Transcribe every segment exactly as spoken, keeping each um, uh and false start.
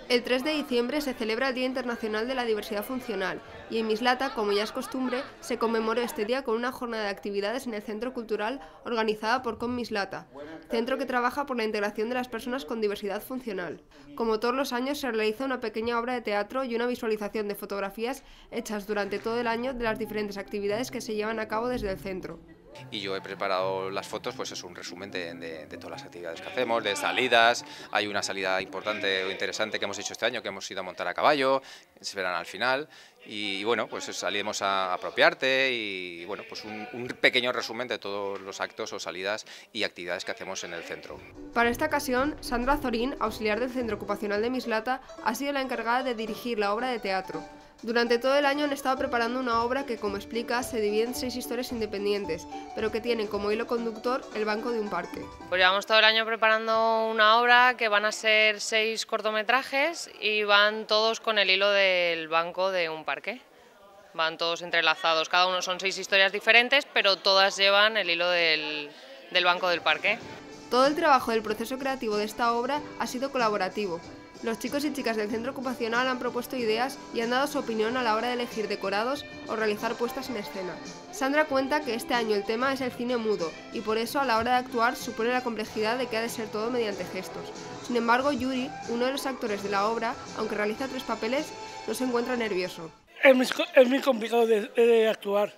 El tres de diciembre se celebra el Día Internacional de la Diversidad Funcional y en Mislata, como ya es costumbre, se conmemoró este día con una jornada de actividades en el Centro Cultural organizada por Com Mislata, centro que trabaja por la integración de las personas con diversidad funcional. Como todos los años se realiza una pequeña obra de teatro y una visualización de fotografías hechas durante todo el año de las diferentes actividades que se llevan a cabo desde el centro. Y yo he preparado las fotos, pues es un resumen de, de, de todas las actividades que hacemos, de salidas. Hay una salida importante o interesante que hemos hecho este año, que hemos ido a montar a caballo, se verán al final. Y, y bueno, pues salimos a Apropiarte y bueno, pues un, un pequeño resumen de todos los actos o salidas y actividades que hacemos en el centro. Para esta ocasión, Sandra Zorín, auxiliar del Centro Ocupacional de Mislata, ha sido la encargada de dirigir la obra de teatro. Durante todo el año han estado preparando una obra que, como explica, se divide en seis historias independientes, pero que tienen como hilo conductor el banco de un parque. Pues llevamos todo el año preparando una obra que van a ser seis cortometrajes y van todos con el hilo del banco de un parque. Van todos entrelazados, cada uno son seis historias diferentes, pero todas llevan el hilo del, del banco del parque. Todo el trabajo del proceso creativo de esta obra ha sido colaborativo. Los chicos y chicas del centro ocupacional han propuesto ideas y han dado su opinión a la hora de elegir decorados o realizar puestas en escena. Sandra cuenta que este año el tema es el cine mudo y por eso a la hora de actuar supone la complejidad de que ha de ser todo mediante gestos. Sin embargo, Yuri, uno de los actores de la obra, aunque realiza tres papeles, no se encuentra nervioso. Es muy, es muy complicado de, de actuar.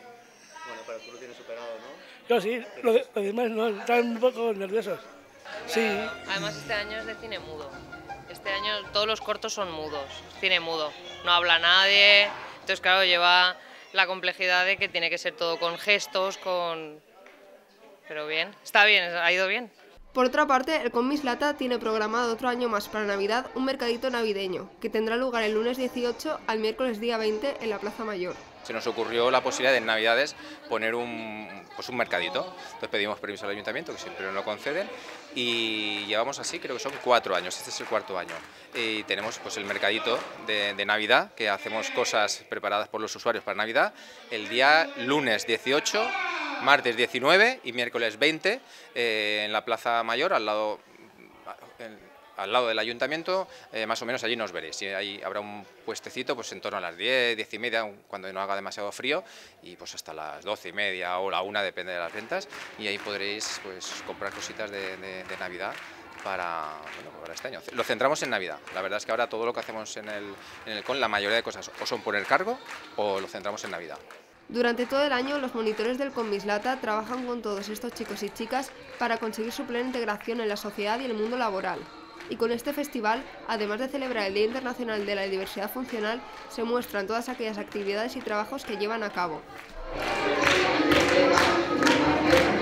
Bueno, pero tú lo tienes superado, ¿no? Yo sí, lo, de, lo demás no, están un poco nerviosos. Sí. Además este año es de cine mudo. Este año todos los cortos son mudos, cine mudo, no habla nadie, entonces claro, lleva la complejidad de que tiene que ser todo con gestos, con... pero bien, está bien, ha ido bien. Por otra parte, el Com Mislata tiene programado otro año más para Navidad un mercadito navideño, que tendrá lugar el lunes dieciocho al miércoles día veinte en la Plaza Mayor. Se nos ocurrió la posibilidad de en Navidades poner un, pues un mercadito. Entonces pedimos permiso al ayuntamiento, que siempre nos lo conceden, y llevamos así, creo que son cuatro años, este es el cuarto año. Y tenemos pues el mercadito de, de Navidad, que hacemos cosas preparadas por los usuarios para Navidad, el día lunes dieciocho, martes diecinueve y miércoles veinte eh, en la Plaza Mayor, al lado... En, al lado del ayuntamiento, eh, más o menos allí nos veréis. Y ahí habrá un puestecito pues en torno a las diez, diez y media, cuando no haga demasiado frío, y pues hasta las doce y media o la una, depende de las ventas, y ahí podréis pues comprar cositas de, de, de Navidad para, bueno, para este año. Lo centramos en Navidad. La verdad es que ahora todo lo que hacemos en el, en el con, la mayoría de cosas o son por el cargo o lo centramos en Navidad. Durante todo el año, los monitores del Com Mislata trabajan con todos estos chicos y chicas para conseguir su plena integración en la sociedad y el mundo laboral. Y con este festival, además de celebrar el Día Internacional de la Diversidad Funcional, se muestran todas aquellas actividades y trabajos que llevan a cabo.